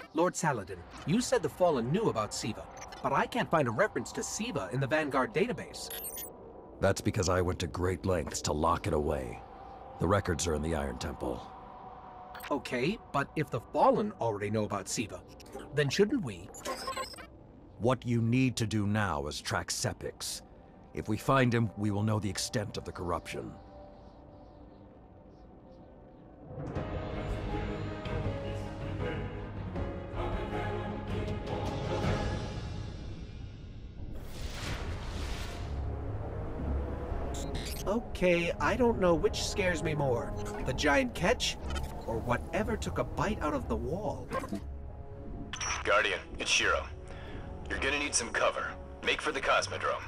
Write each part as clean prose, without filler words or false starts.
Lord Saladin, you said the Fallen knew about SIVA, but I can't find a reference to SIVA in the Vanguard database. That's because I went to great lengths to lock it away. The records are in the Iron Temple. Okay, but if the Fallen already know about SIVA, then shouldn't we? What you need to do now is track Sepix. If we find him, we will know the extent of the corruption. Okay, I don't know which scares me more, the giant catch, or whatever took a bite out of the wall. Guardian, it's Shiro. You're gonna need some cover. Make for the Cosmodrome.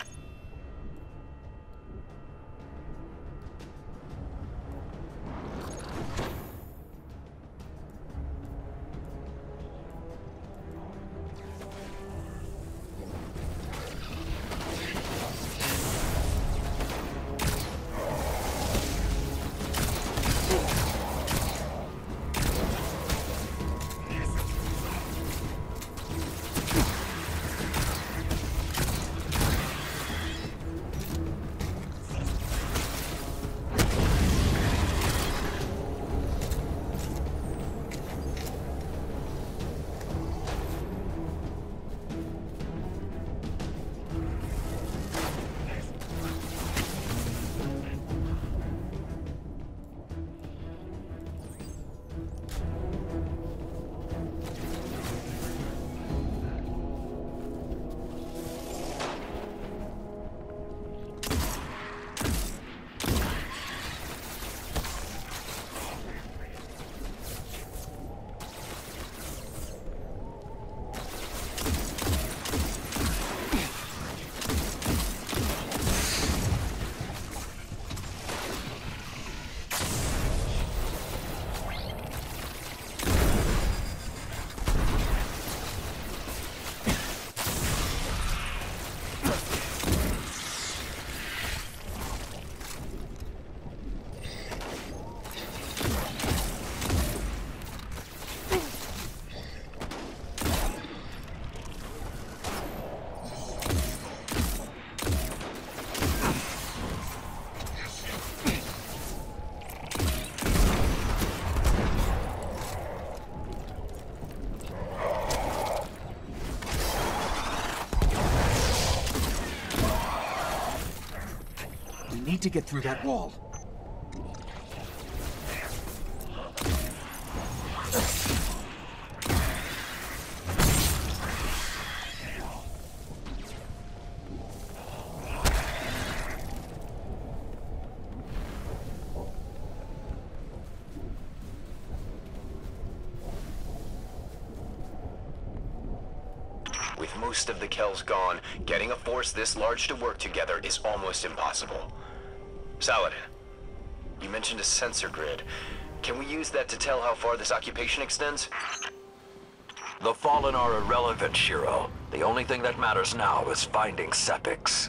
We need to get through that wall. With most of the Kells gone, getting a force this large to work together is almost impossible. Saladin, you mentioned a sensor grid. Can we use that to tell how far this occupation extends? The Fallen are irrelevant, Shiro. The only thing that matters now is finding Sepix.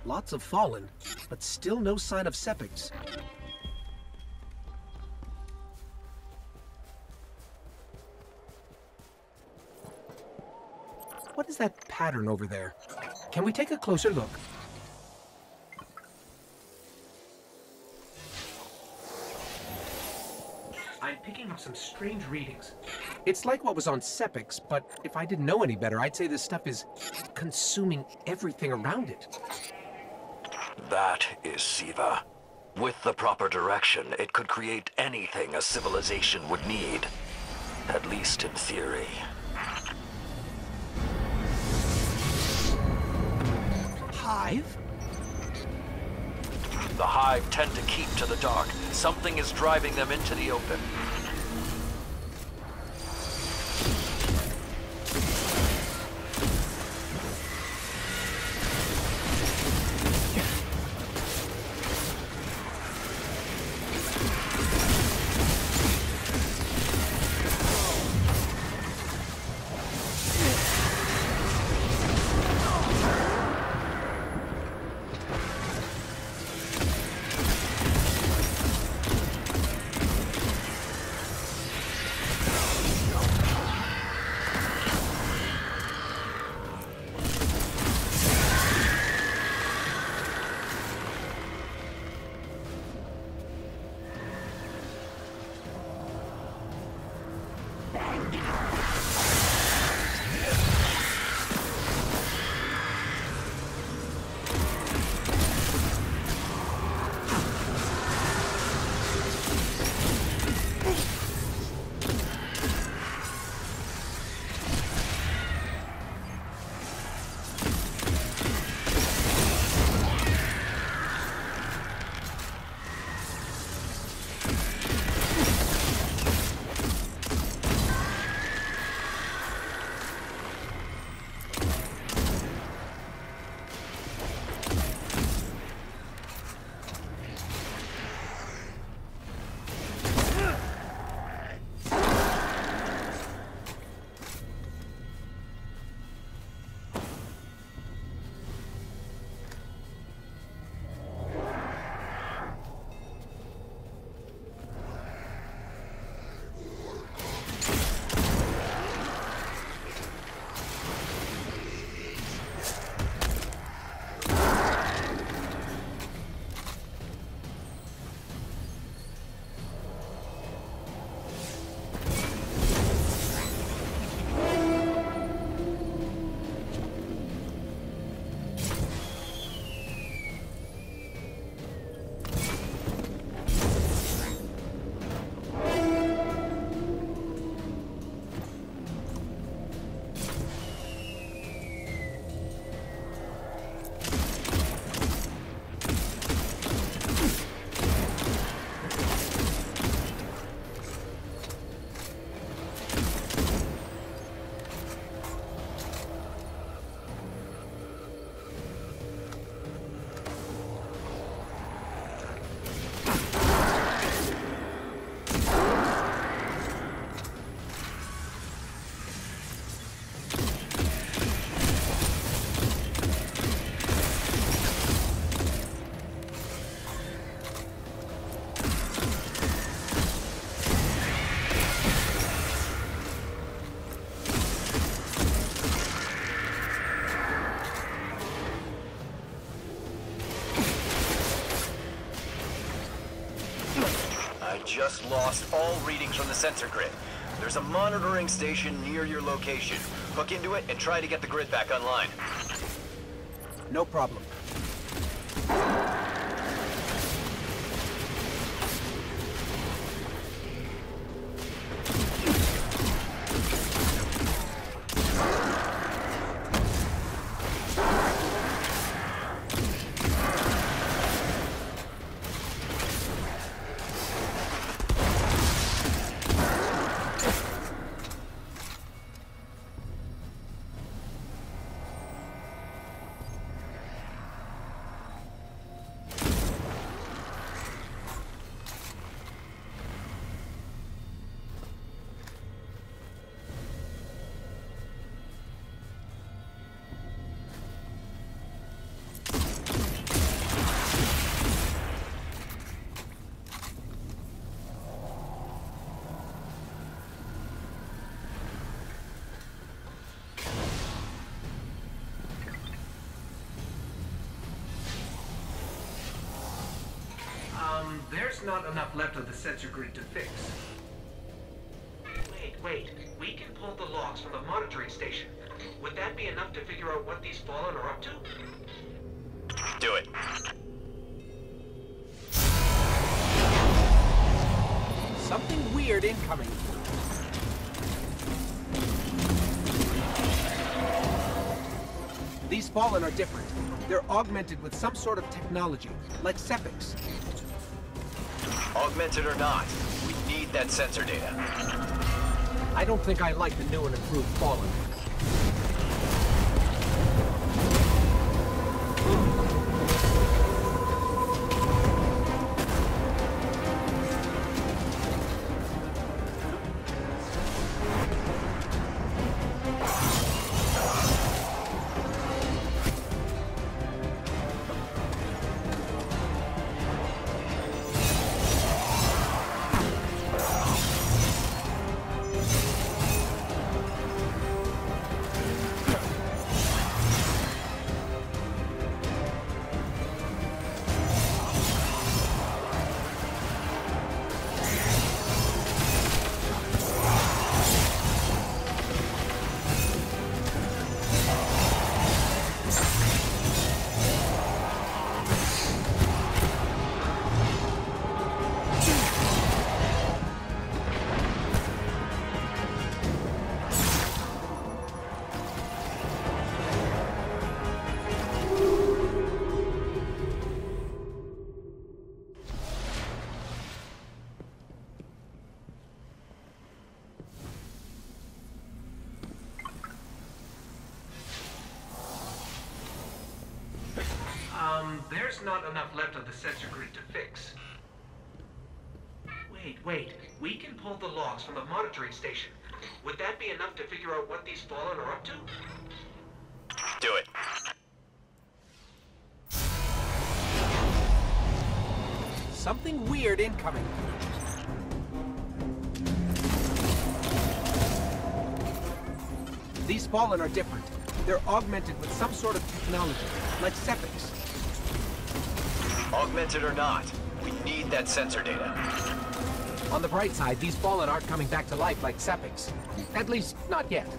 Lots have fallen, but still no sign of Sepiks. What is that pattern over there? Can we take a closer look? I'm picking up some strange readings. It's like what was on Sepiks, but if I didn't know any better, I'd say this stuff is consuming everything around it. That is SIVA. With the proper direction, it could create anything a civilization would need. At least in theory. Hive? The Hive tend to keep to the dark. Something is driving them into the open. Just lost all readings from the sensor grid. There's a monitoring station near your location. Hook into it and try to get the grid back online. No problem. There's not enough left of the sensor grid to fix. Wait. We can pull the logs from the monitoring station. Would that be enough to figure out what these Fallen are up to? Do it. Something weird incoming. These Fallen are different. They're augmented with some sort of technology, like Sepix. Augmented or not, we need that sensor data. I don't think I like the new and improved Fallen. There's not enough left of the sensor grid to fix. Wait. We can pull the logs from the monitoring station. Would that be enough to figure out what these Fallen are up to? Do it. Something weird incoming. These Fallen are different. They're augmented with some sort of technology, like Sepix. Augmented or not, we need that sensor data. On the bright side, these Fallen aren't coming back to life like Sepix. At least, not yet.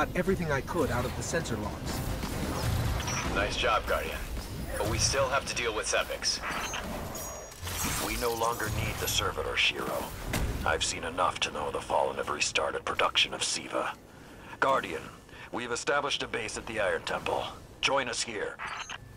got everything I could out of the sensor logs. Nice job, Guardian. But we still have to deal with Sepics. We no longer need the servitor, Shiro. I've seen enough to know the Fallen have restarted production of SIVA. Guardian, we've established a base at the Iron Temple. Join us here.